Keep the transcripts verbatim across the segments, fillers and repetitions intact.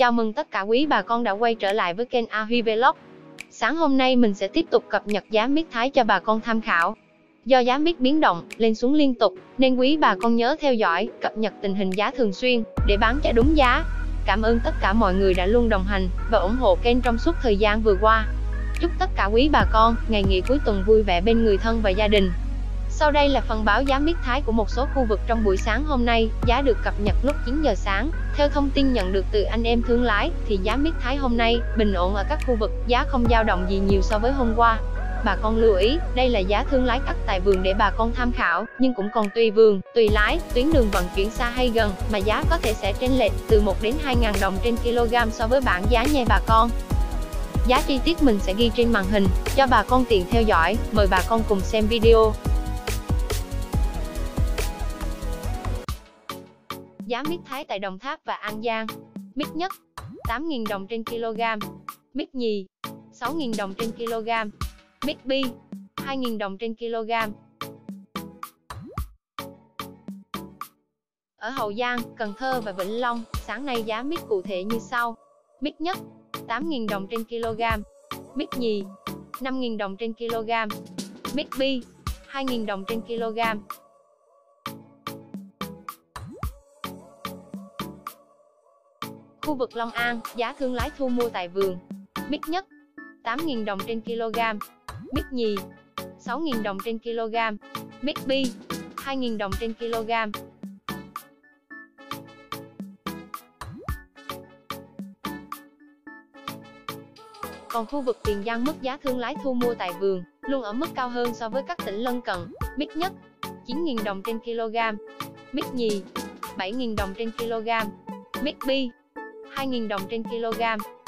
Chào mừng tất cả quý bà con đã quay trở lại với kênh A Huy Vlog. Sáng hôm nay mình sẽ tiếp tục cập nhật giá mít Thái cho bà con tham khảo. Do giá mít biến động, lên xuống liên tục, nên quý bà con nhớ theo dõi, cập nhật tình hình giá thường xuyên, để bán cho đúng giá. Cảm ơn tất cả mọi người đã luôn đồng hành và ủng hộ kênh trong suốt thời gian vừa qua. Chúc tất cả quý bà con ngày nghỉ cuối tuần vui vẻ bên người thân và gia đình. Sau đây là phần báo giá mít Thái của một số khu vực trong buổi sáng hôm nay. Giá được cập nhật lúc chín giờ sáng. Theo thông tin nhận được từ anh em thương lái, thì giá mít Thái hôm nay bình ổn ở các khu vực, giá không dao động gì nhiều so với hôm qua. Bà con lưu ý, đây là giá thương lái cắt tại vườn để bà con tham khảo, nhưng cũng còn tùy vườn, tùy lái, tuyến đường vận chuyển xa hay gần, mà giá có thể sẽ chênh lệch từ một đến hai ngàn đồng trên kg so với bảng giá nha bà con. Giá chi tiết mình sẽ ghi trên màn hình, cho bà con tiện theo dõi, mời bà con cùng xem video. Giá mít Thái tại Đồng Tháp và An Giang. Mít nhất, tám nghìn đồng trên kg. Mít nhì, sáu nghìn đồng trên kg. Mít bi, hai nghìn đồng trên kg. Ở Hậu Giang, Cần Thơ và Vĩnh Long, sáng nay giá mít cụ thể như sau. Mít nhất, tám nghìn đồng trên kg. Mít nhì, năm nghìn đồng trên kg. Mít bi, hai nghìn đồng trên kg. Khu vực Long An, giá thương lái thu mua tại vườn. Mít nhất, tám nghìn đồng trên kg. Mít nhì, sáu nghìn đồng trên kg. Mít bi, hai nghìn đồng trên kg. Còn khu vực Tiền Giang, mức giá thương lái thu mua tại vườn luôn ở mức cao hơn so với các tỉnh lân cận. Mít nhất, chín nghìn đồng trên kg. Mít nhì, bảy nghìn đồng trên kg. Mít bi, hai nghìn đồng trên kg.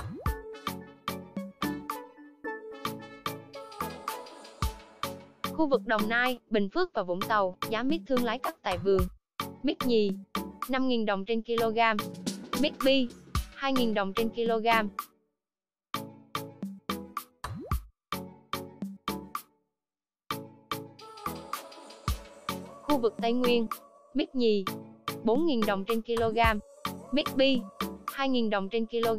Khu vực Đồng Nai, Bình Phước và Vũng Tàu, giá mít thương lái cắt tại vườn. Mít nhì, năm nghìn đồng trên kg. Mít bi, hai nghìn đồng trên kg. Khu vực Tây Nguyên, mít nhì, bốn nghìn đồng trên kg. Mít bi, hai nghìn đồng trên kg.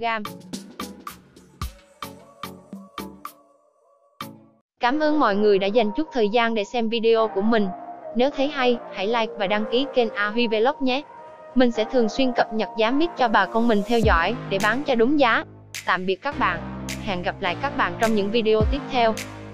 Cảm ơn mọi người đã dành chút thời gian để xem video của mình. Nếu thấy hay, hãy like và đăng ký kênh A Huy Vlog nhé. Mình sẽ thường xuyên cập nhật giá mít cho bà con mình theo dõi, để bán cho đúng giá. Tạm biệt các bạn. Hẹn gặp lại các bạn trong những video tiếp theo.